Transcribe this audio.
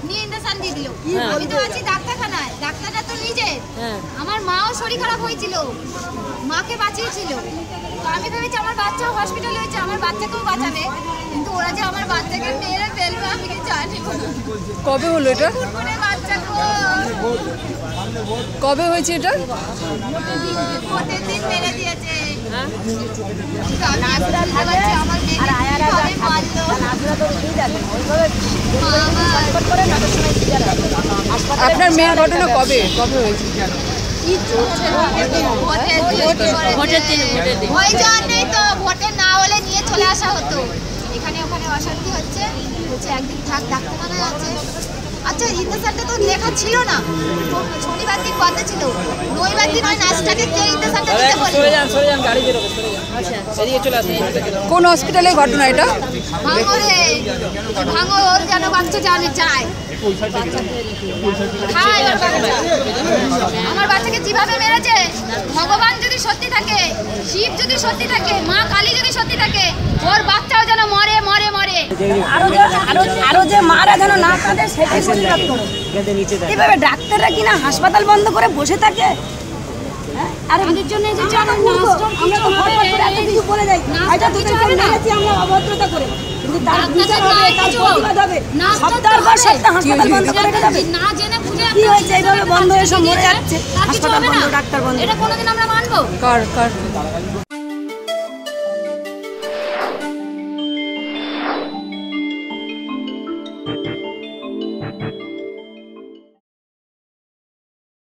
নিয়ে ইনজেকশন দিয়ে দিল। আমি তো আছি ডাক্তারখানায়, ডাক্তারটা তো নিজে। আমার মাও শরীর খারাপ হয়েছিল, মাকে বাঁচিয়েছিল। তো আমি ভেবেছি আমার বাচ্চাও হসপিটালে হয়েছে, আমার বাচ্চাকেও বাঁচাবে, কিন্তু ওরা যে আমার বাচ্চাকে মেরে ফেলবে আমি কি জানি। কবে হলো এটা? বাচ্চা কবে হয়েছে এটা? ভোটের দিন মেরে দিয়েছে। আপনার মেয়ের ঘটনা কবে কবে হয়েছে? ওই জন্যই তো ভোটে না হলে নিয়ে চলে আসা হতো। এখানে ওখানে অশান্তি হচ্ছে, বলছে একদিন থাক, ডাক্তারখানায় আছে। আচ্ছা, ইন্টারসানটা তো লেখা ছিল না, শনিবার দিন কথা ছিল, রবিবার দিন ওই নার্সটাকে কে ইন্টারসানটা দিতে বলল। কোন হসপিটালে ঘটনা এটা? ভাঙরে, ভাঙর যেন বাচ্চা জানে চায়। আমার বাচ্চাকে যেভাবে মেরেছে, ভগবান যদি সত্যি থাকে, শিব যদি সত্যি থাকে, মা কালী যদি সত্যি থাকে, ওর বাচ্চাও যেন মরে মরে মরে। আরো যে মারা যেন না কাঁদে সেটাই প্রতিবাদ করো। এভাবে ডাক্তাররা কিনা হাসপাতাল বন্ধ করে বসে থাকে। আমাদের জন্য যে আমরা তো হঠাৎ করে এত কিছু বলে যাই, এটা তোদেরকে মেরেছি আমরা অভদ্রতা করে, কিন্তু তার বিচার হবে, তার প্রতিবাদ হবে। সপ্তাহ পর সপ্তাহ হাসপাতাল বন্ধ করে রেখে যাবে। না জেনে বুঝে কি হয়েছে? এইভাবে বন্ধ হয়ে সব মরে যাচ্ছে, হাসপাতাল বন্ধ, ডাক্তার বন্ধ। এটা কোনোদিন আমরা মানবো? কার